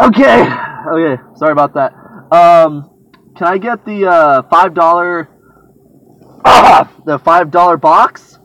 Okay. Okay. Sorry about that. Can I get the $5 the $5 box?